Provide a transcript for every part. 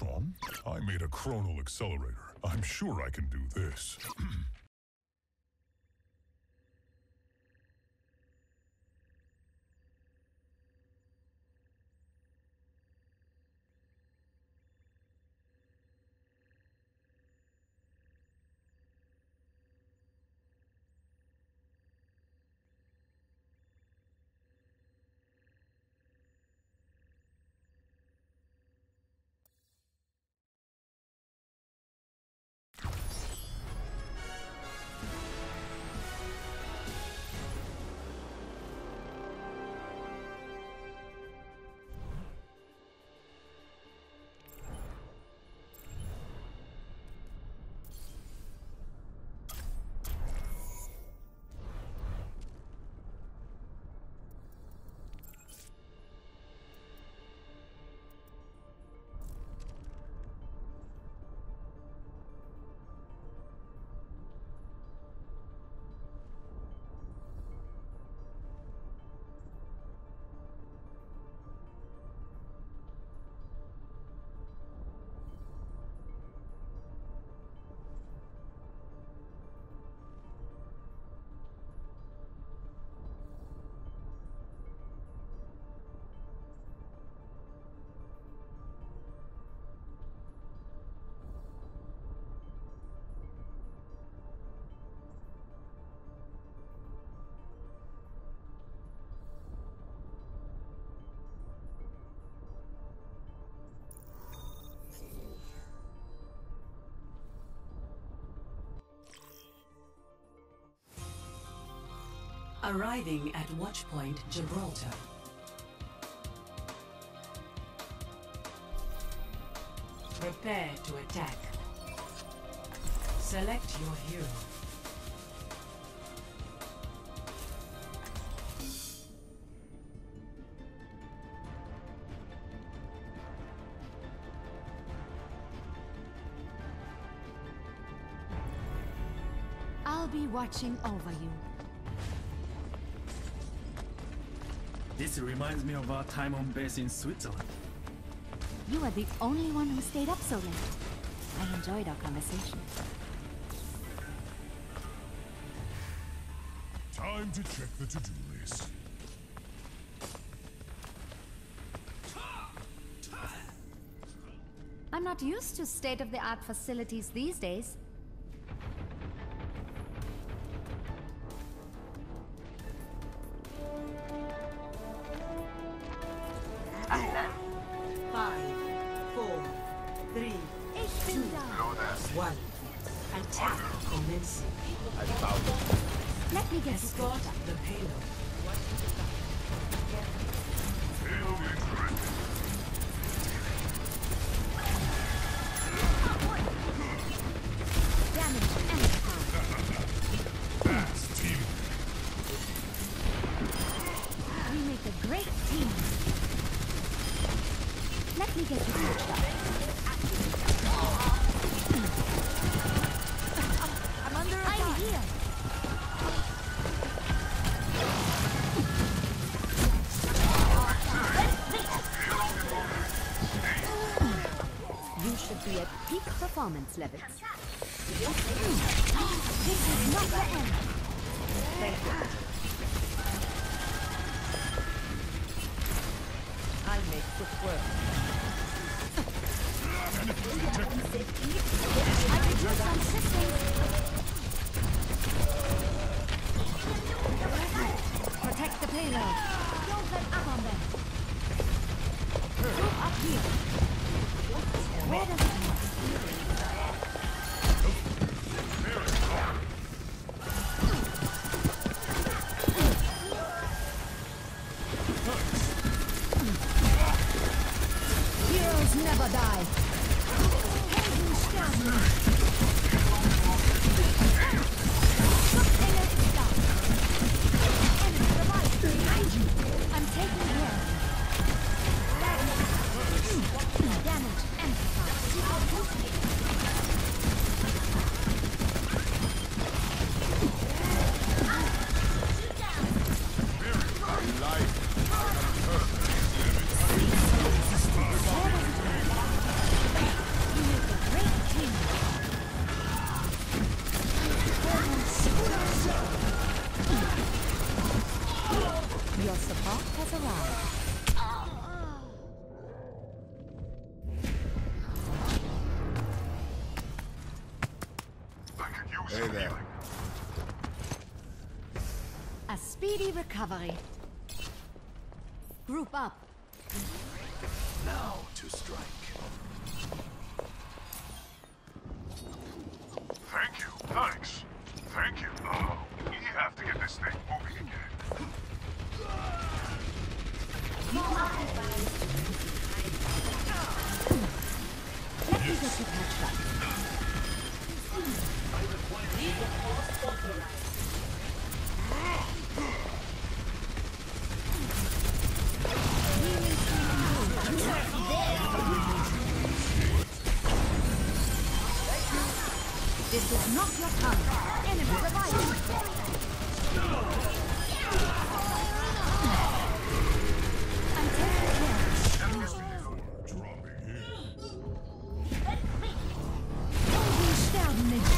Sean. I made a chronal accelerator. I'm sure I can do this. Arriving at Watchpoint Gibraltar. Prepare to attack. Select your hero. I'll be watching over you. This reminds me of our time on base in Switzerland. You are the only one who stayed up so late. I enjoyed our conversation. Time to check the to-do list. I'm not used to state-of-the-art facilities these days. Attack commencing. Let me get Escort the payload. damage and Fast team. we make a great team. Let me get you touched up. I'm under attack. I'm here. You should be at peak performance levels. This is not the end. Thank you. I make quick work. I reduce some systems. Protect the payload. Don't let up on them. Group up here. Where does it go? Heroes never die. Helden sterben. Schutzengel ist da. Enemy revive behind you. I'm taking care. Damage amplified. Hey there. A speedy recovery. Group up. Now to strike. Thank you. Thanks. Thank you. Oh, we have to get this thing moving again. Let me get you patched up. This is not your time. Enemy reviving. I'm taking care. Dropping in. Die sterben nicht.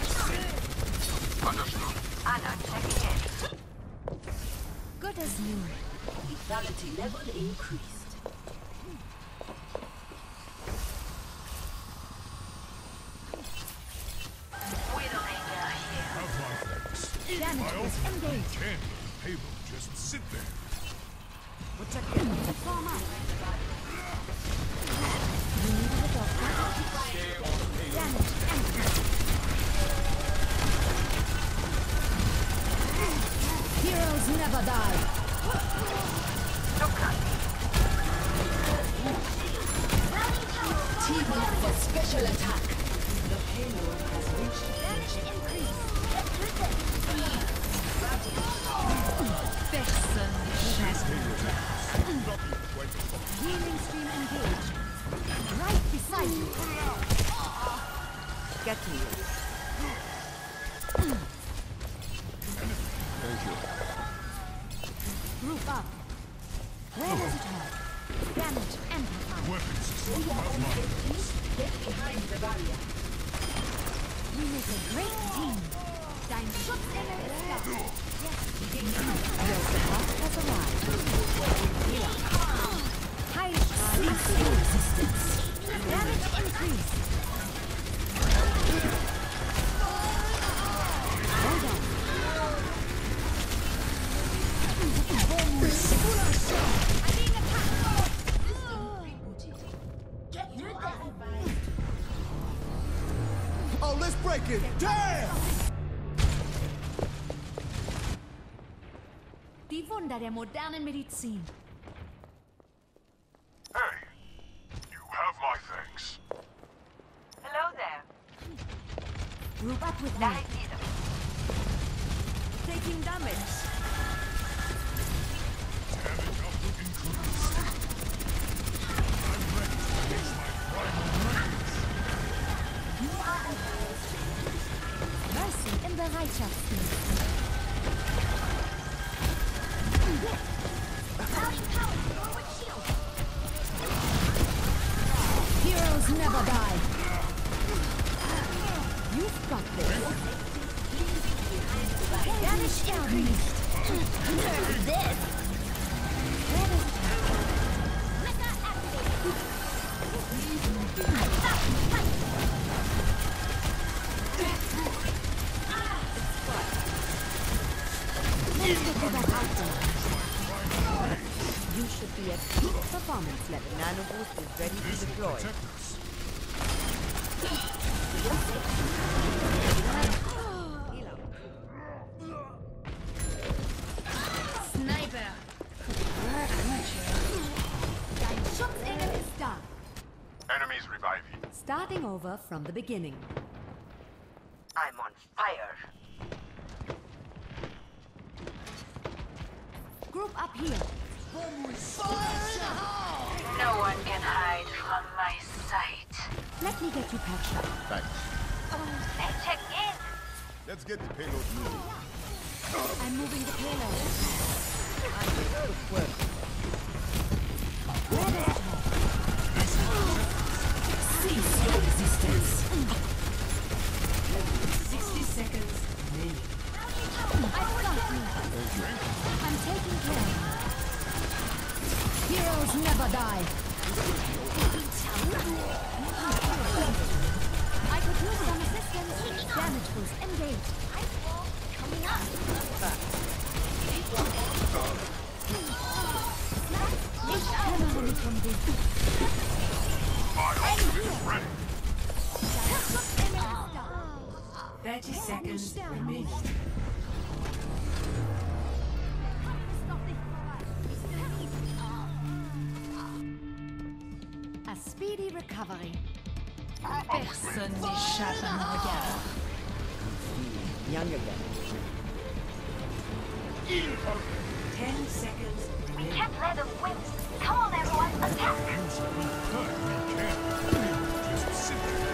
Good as new. Vitality level increased. Have my thanks. Damage My is ultimate engaged. can't let the payload just sit there. Form up. You needed a doctor. Damage empty. Heroes never die. Team up for special attack. The payload has reached Damage increase. Wechseln. Healing stream engaged. Right beside you. Get me. Thank you. Group up. Where does it hurt? Damage amplified. Weapon system have my thanks. Get behind the barrier. We make a great team. Dein Schutzengel ist da. Your support has arrived. Heilstrahl resistance. Damage increase. Well done. I'm being attacked. Get rid of it. Oh, let's break it. Damn! Die Wunder der modernen Medizin. Hey, you have my thanks. Hello there. Group up with me. Taking damage. Damage output increased. I'm ready to face my primal rage. Mercy im Bereitschaftsdienst. Heroes never die. You've got this. Damage increased. Dead. Where does it happen? Mega Let's get that out there. You should be at peak performance level. Nano boost is ready to deploy. Protect us. Sniper. Dein Schutzengel ist da. Enemies reviving. Starting over from the beginning. I'm on fire. Group up here. No one can hide from my sight. Let me get you patched up. Thanks. Let's check in. Let's get the payload moving. I'm moving the payload. Good work. Where does it hurt? Cease your resistance. 60 seconds remaining. I've got you. I'm taking care of you. Heroes never die. I could use some assistance. Damage boost engaged. 30 seconds remaining. A speedy recovery. Personne n'échappe à mon regard. Young again. 10 seconds We remaining. can't let them win. Come on, everyone, attack! Use it with time. We can't. Just sit there.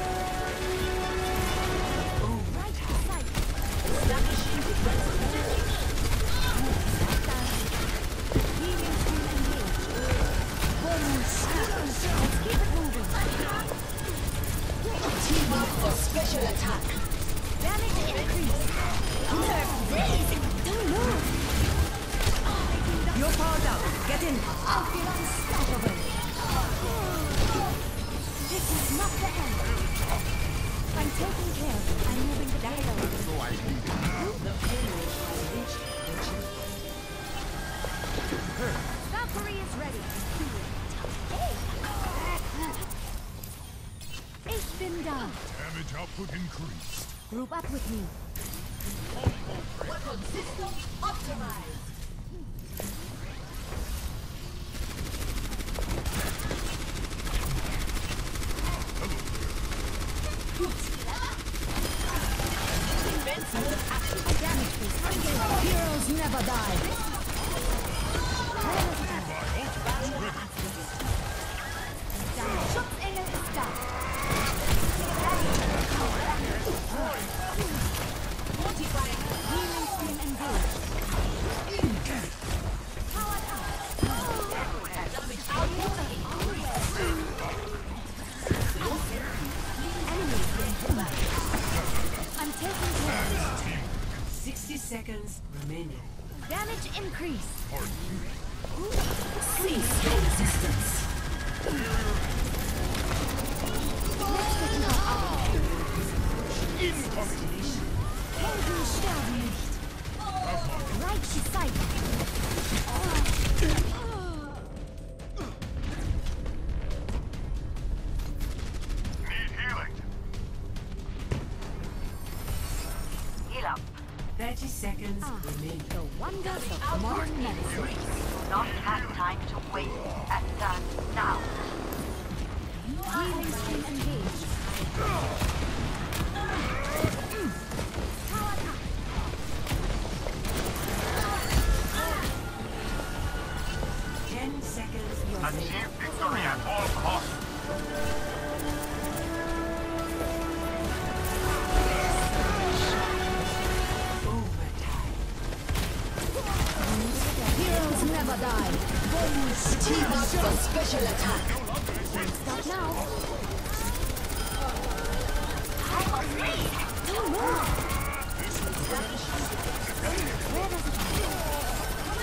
Right sight. Establishing defensive position. Healing stream engaged. Let's keep it moving. Team up for special attack. Damage increase. Nerf this. Don't move. You're powered up. Get in. I feel unstoppable. This is not the end. I'm taking care of you. I'm moving the payload. So I need it. The payload has reached the chip. Valkyrie is ready. Ich bin da. Damage output increased. Group up with me. Weapon system optimized. Damage boost. Heroes never die. Schutzengel ist da. Healing stream engaged. Powered up. Enemies being hit. I'm taking care of you. 60 seconds remaining. Damage increase. Cease your resistance. Helden sterben nicht. Reiche Zeit. Need healing. Heal up. 30 seconds remaining. The wonders of modern medicine. Do not have time to waste. Attack now. Healing stream engaged. Powered up. 10 seconds remaining. Achieve victory at all costs. Overtime. Heroes never die. Team up for special attack. Stop now. Don't move. Where does it go?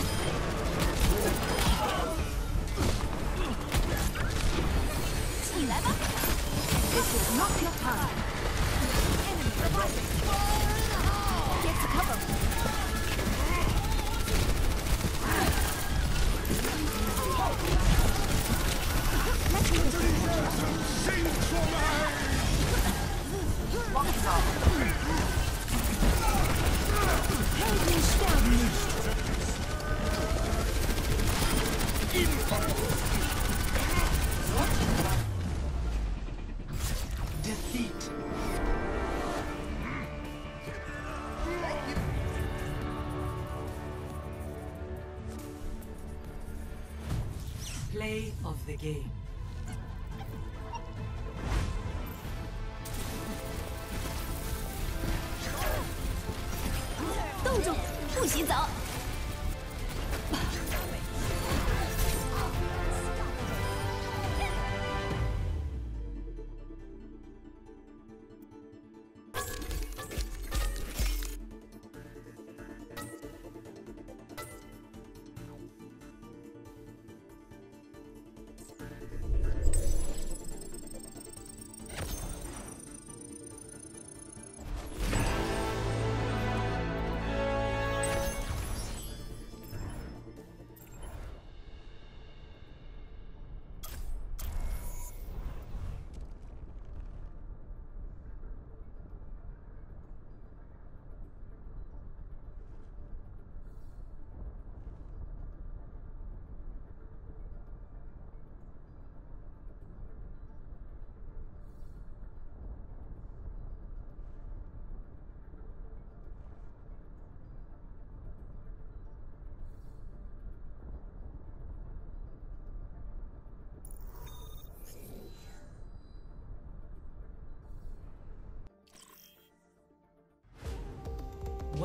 This is not your time. Enemy. Get to cover. Let me Sing for Helden sterben nicht. Defeat. Play of the game. 冻住，不许走。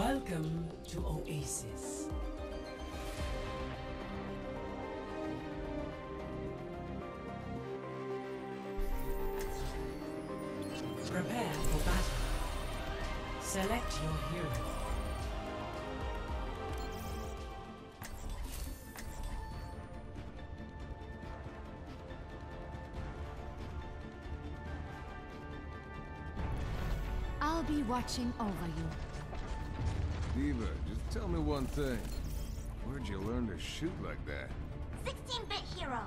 Welcome to Oasis. Prepare for battle. Select your hero. I'll be watching over you. Diva, just tell me one thing. Where'd you learn to shoot like that? 16-bit hero.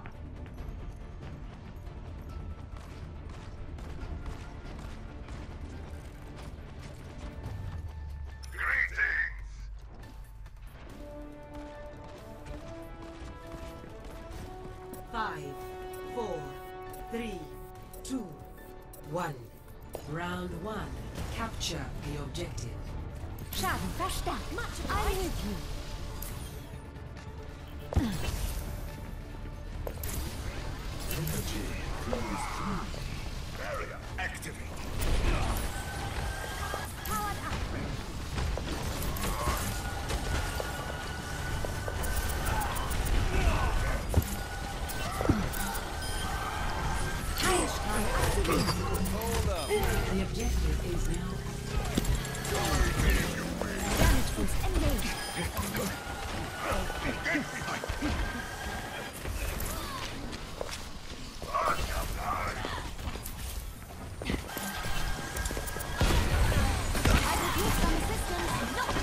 Five, 4, 3, 2, 1. Round 1. Capture the objective. Schaden verstärkt. Much I'm with you. Barrier activate. Powered up. The objective is now. Damage boost engaged. I could use some assistance. No.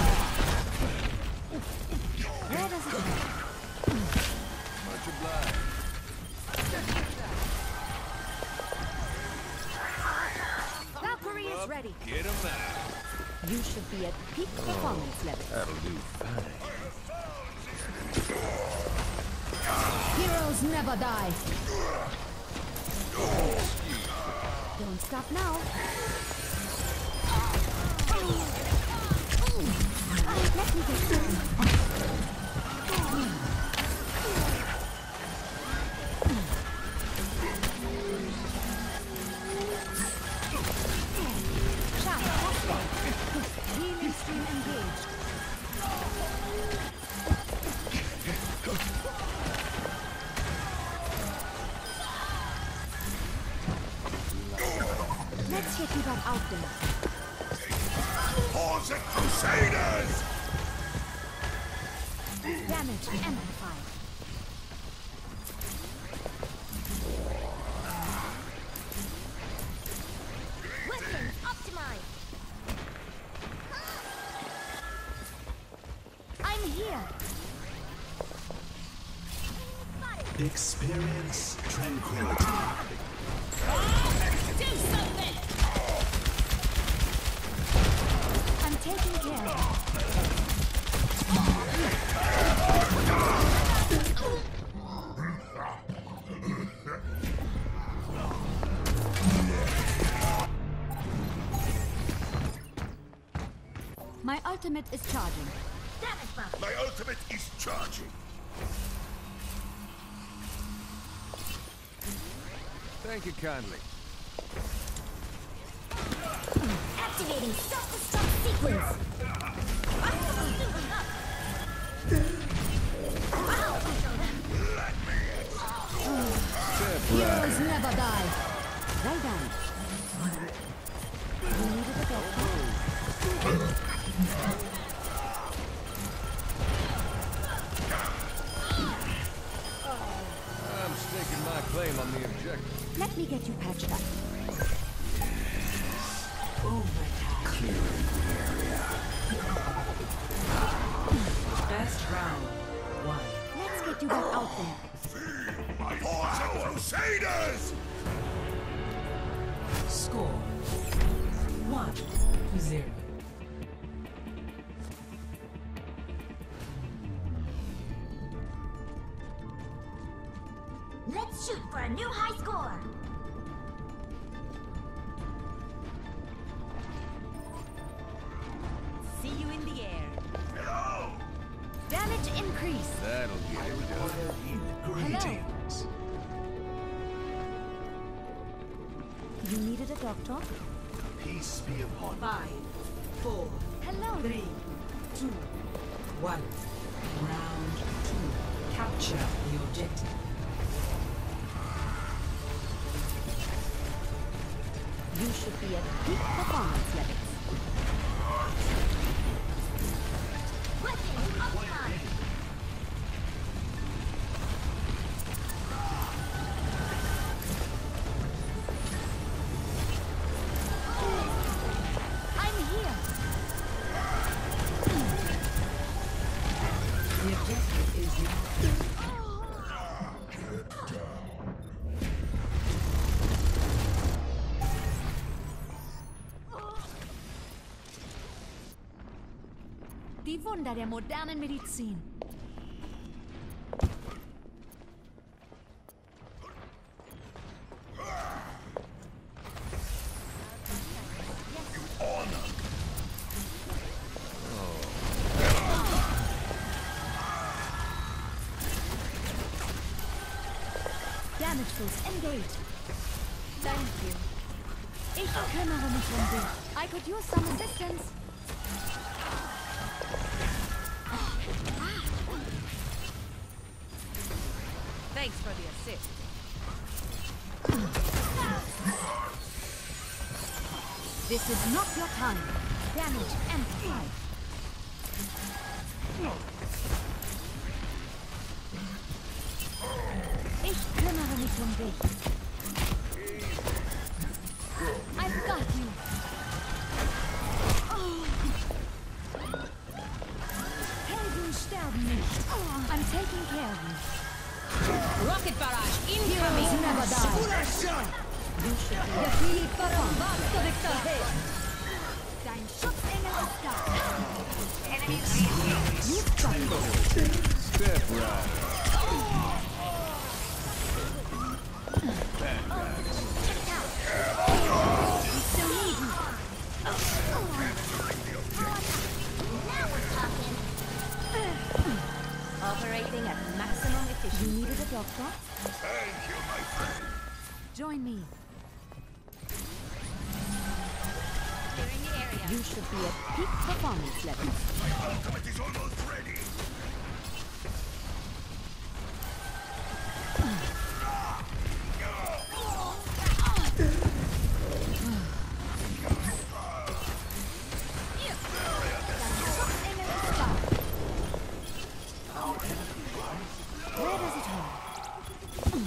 Where does it go? Much obliged. Valkyrie is ready. Get him out. You should be at peak performance level. That'll do fine. Heroes never die. Don't stop now. Let me get this. Healing stream engaged. Let's get you back out there. Pause it, Crusaders! Damage amplified. Weapons optimized. I'm here. Experience tranquility. Do something. I'm taking care of it. My ultimate is charging. Damage buff. My ultimate is charging. Thank you kindly. Activating self-destruct sequence. Heroes never die. Well done. You needed a doctor. I'm staking my claim on the objective. Let me get you patched up. Best round 1. Let's get you back out there. Pause it, Crusaders! Score 1-0. Let's shoot for a new high score. See you in the air. Damage increase. That'll get it done. Greetings. You needed a doctor? Peace be upon you. 5, 4, Hello. 3, 2, 1. Round 2. Capture the objective. You should be at peak performance levels. I'm here. The objective is now. Die Wunder der modernen Medizin. Damage tools engaged. Thank you. Ich kümmere mich um dich. I could use some assistance. Thanks for the assist. This is not your time. Damage amplified. Ich kümmere mich um dich. I've got you. Helden sterben nicht. I'm taking care of you. Rocket barrage Heroes never die. You should be Der Krieg verrückt. Dein Schutzengel ist da. You've got it. Step right. We still need you. operating at maximum efficiency. You needed a doctor? Thank you, my friend. Join me. Clearing the area. You should be at peak performance levels. My ultimate is almost ready. Where does it hurt?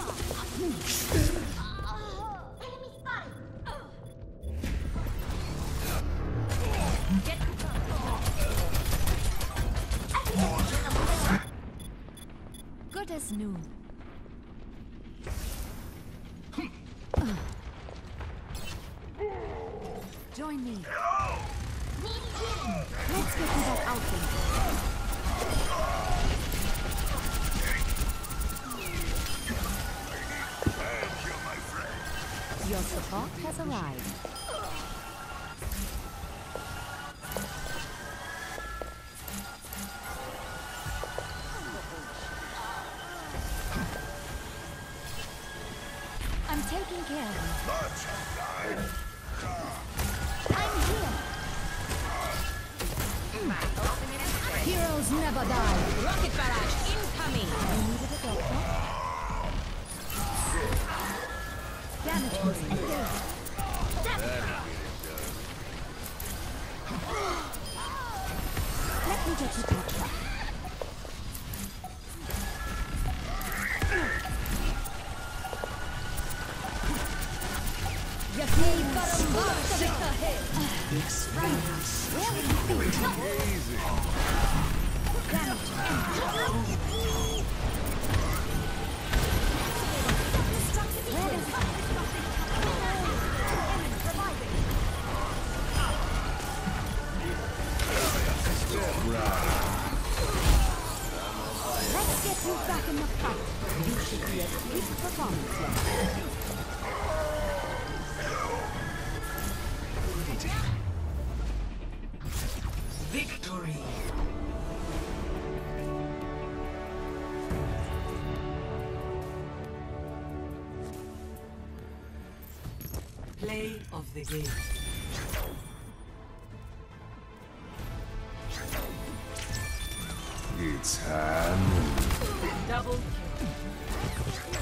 Good as new. Join me. Let's get to that outfit. Thank you, my friend. Your support has arrived. I'm taking care of you. Much obliged. I'm here. Heroes never die. Rocket barrage incoming. You needed a doctor? Damage was engaged. Let me get you patched up. Let's get you back in the fight. You should be at peak performance level. Victory! Play of the game. Time. Double kill.